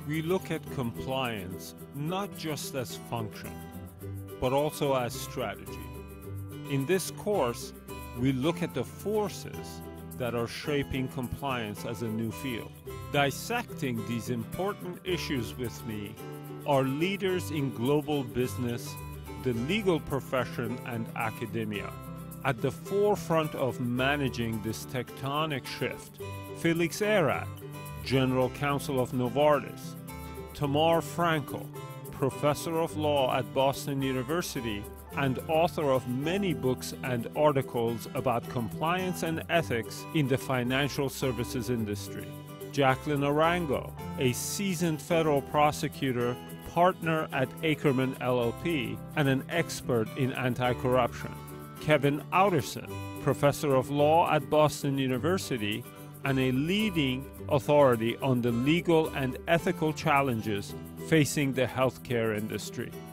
we look at compliance not just as function, but also as strategy. In this course, we look at the forces that are shaping compliance as a new field. Dissecting these important issues with me are leaders in global business, the legal profession, and academia. At the forefront of managing this tectonic shift, Felix Ehrat, General Counsel of Novartis, Tamar Frankel, Professor of Law at Boston University and author of many books and articles about compliance and ethics in the financial services industry. Jacqueline Arango, a seasoned federal prosecutor, partner at Ackerman LLP, and an expert in anti-corruption. Kevin Outterson, Professor of Law at Boston University and a leading authority on the legal and ethical challenges facing the healthcare industry.